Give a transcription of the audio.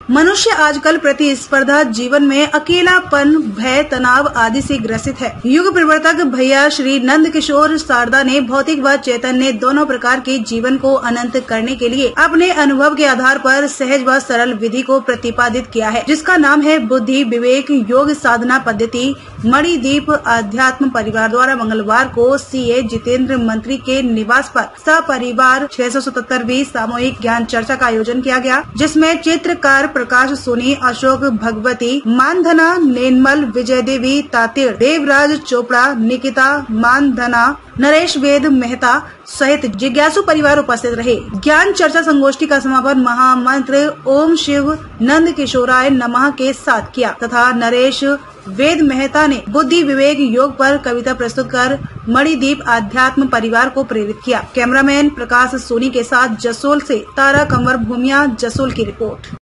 मनुष्य आजकल प्रतिस्पर्धा जीवन में अकेलापन, भय, तनाव आदि से ग्रसित है। युग प्रवर्तक भैया श्री नंद किशोर शारदा ने भौतिक व चैतन्य दोनों प्रकार के जीवन को अनंत करने के लिए अपने अनुभव के आधार पर सहज व सरल विधि को प्रतिपादित किया है, जिसका नाम है बुद्धि विवेक योग साधना पद्धति। मणिदीप अध्यात्म परिवार द्वारा मंगलवार को सीए जितेंद्र मंत्री के निवास पर सपरिवार 677वीं सामूहिक ज्ञान चर्चा का आयोजन किया गया, जिसमें चित्रकार प्रकाश सोनी, अशोक भगवती, मानधना नेनमल, विजय देवी तातिर, देवराज चोपड़ा, निकिता मानधना, नरेश वेद मेहता सहित जिज्ञासु परिवार उपस्थित रहे। ज्ञान चर्चा संगोष्ठी का समापन महामंत्र ओम शिव नंद किशोराय नमः के साथ किया तथा नरेश वेद मेहता ने बुद्धि विवेक योग पर कविता प्रस्तुत कर मणिदीप अध्यात्म परिवार को प्रेरित किया। कैमरामैन प्रकाश सोनी के साथ जसोल से तारा कंवर भूमिया, जसोल की रिपोर्ट।